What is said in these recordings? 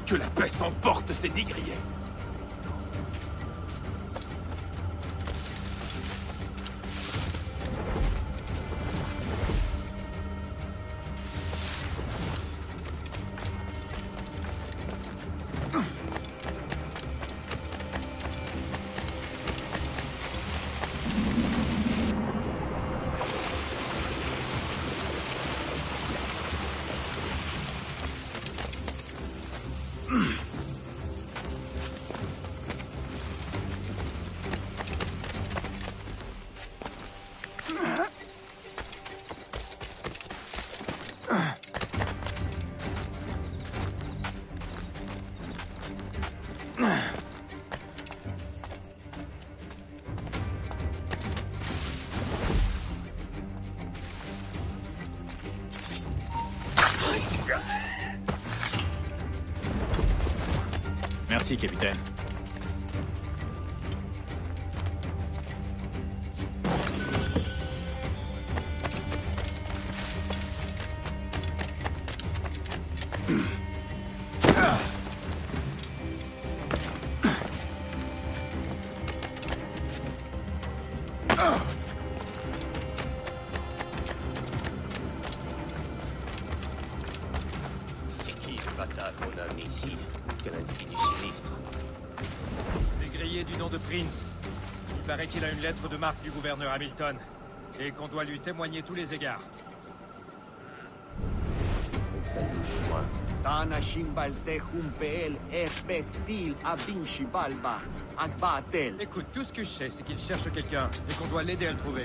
Que la peste emporte ces négriers. Merci, capitaine. C'est qui le bâtard qu'on a amené ici? Quel infini sinistre. Négrier du nom de Prince. Il paraît qu'il a une lettre de marque du gouverneur Hamilton. Et qu'on doit lui témoigner tous les égards. Tana Shimbalte Humpeel Espectil Abinchi Balba Agbatel. Écoute, tout ce que je sais, c'est qu'il cherche quelqu'un et qu'on doit l'aider à le trouver.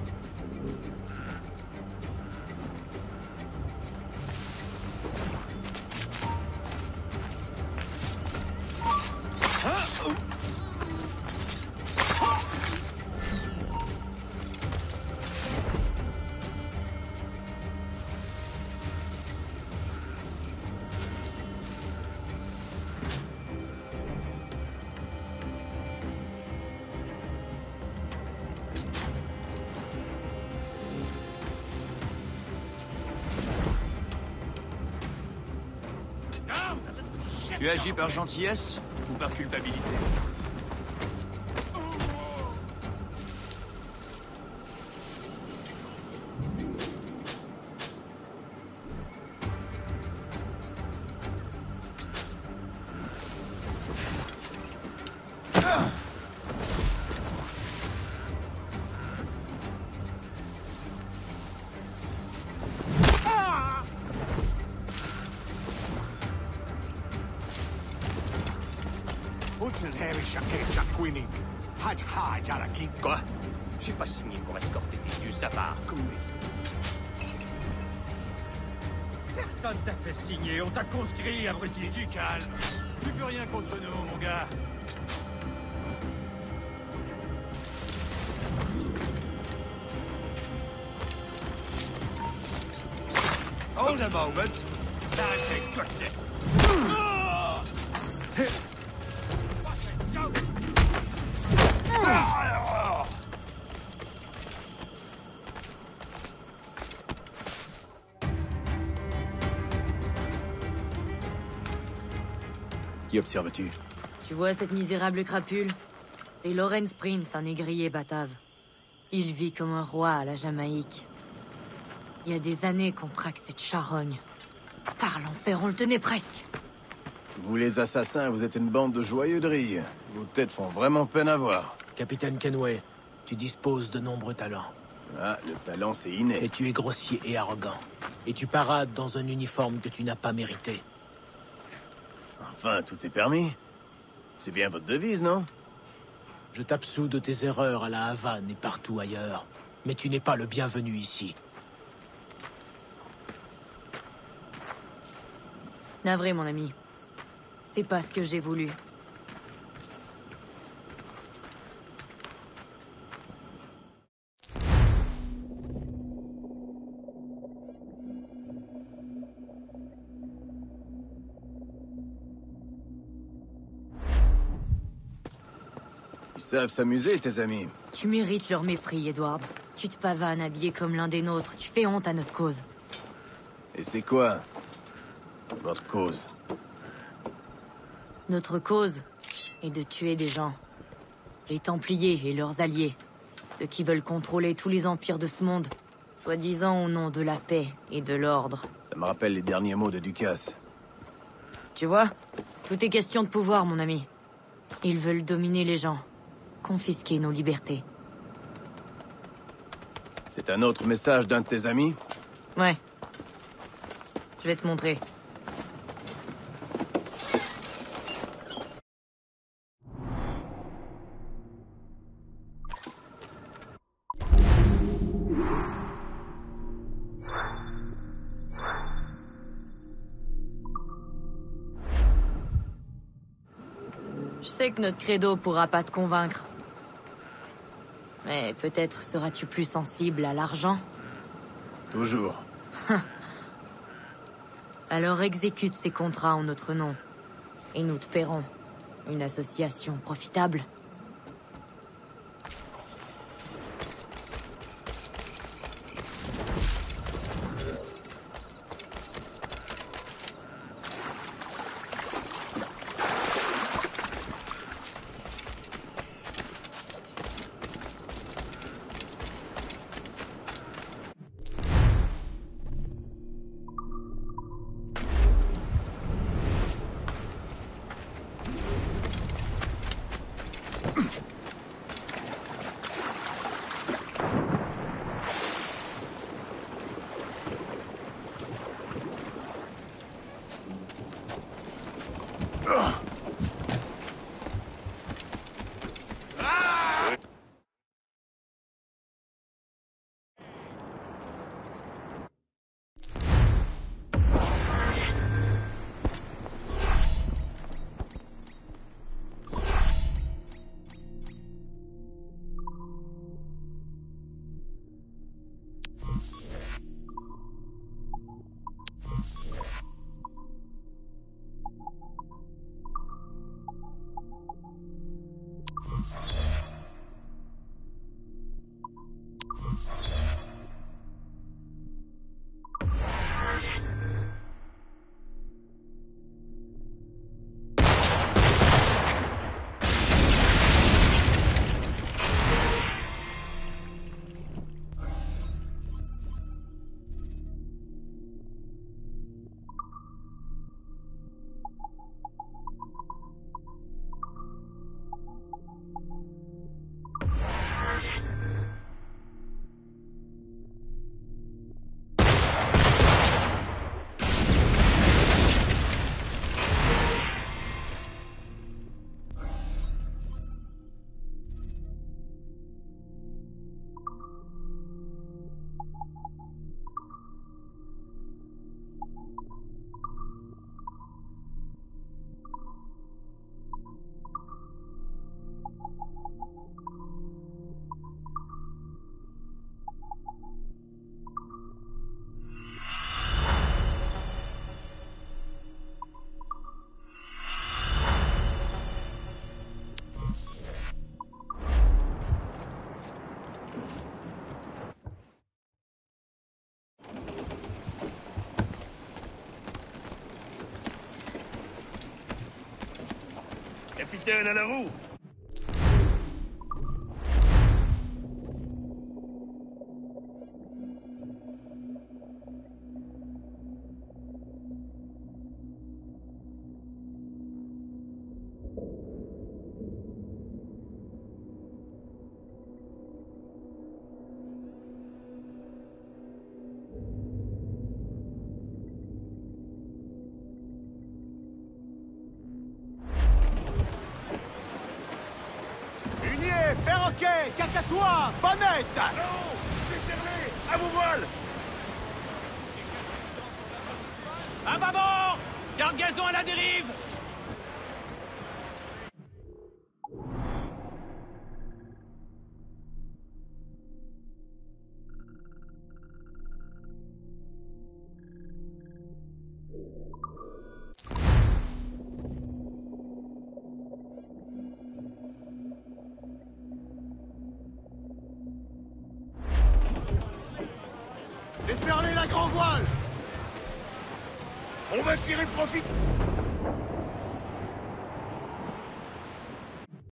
Tu agis par gentillesse ou par culpabilité? Quoi? J'ai pas signé pour escorter des vieux savards comme lui. Personne t'a fait signer, on t'a conscrit, abruti. Du calme. Tu peux rien contre nous, mon gars. Hold a moment. That's it, that's it. Qui observes-tu? Tu vois cette misérable crapule? C'est Lawrence Prince, un négrier batave. Il vit comme un roi à la Jamaïque. Il y a des années qu'on traque cette charogne. Par l'enfer, on le tenait presque. Vous les assassins, vous êtes une bande de joyeux drilles. Vos têtes font vraiment peine à voir. Capitaine Kenway, tu disposes de nombreux talents. Ah, le talent c'est inné. Mais tu es grossier et arrogant. Et tu parades dans un uniforme que tu n'as pas mérité. Enfin, tout est permis. C'est bien votre devise, non? Je t'absous de tes erreurs à la Havane et partout ailleurs. Mais tu n'es pas le bienvenu ici. Navré, mon ami. C'est pas ce que j'ai voulu. Ils savent s'amuser, tes amis. Tu mérites leur mépris, Edward. Tu te pavanes habillé comme l'un des nôtres. Tu fais honte à notre cause. Et c'est quoi votre cause? Notre cause est de tuer des gens. Les Templiers et leurs alliés. Ceux qui veulent contrôler tous les empires de ce monde. Soi-disant au nom de la paix et de l'ordre. Ça me rappelle les derniers mots de Ducasse. Tu vois, tout est question de pouvoir, mon ami. Ils veulent dominer les gens. Confisquer nos libertés. C'est un autre message d'un de tes amis? Ouais. Je vais te montrer. Je sais que notre credo pourra pas te convaincre. Mais peut-être seras-tu plus sensible à l'argent? Toujours. Alors exécute ces contrats en notre nom. Et nous te paierons. Une association profitable. Capitaine à la roue! Perroquet, cacatois, bonnette! Allons! C'est fermé! À vos voiles! À bâbord! Cargaison à la dérive! Déferlez la grand voile! On va tirer profit!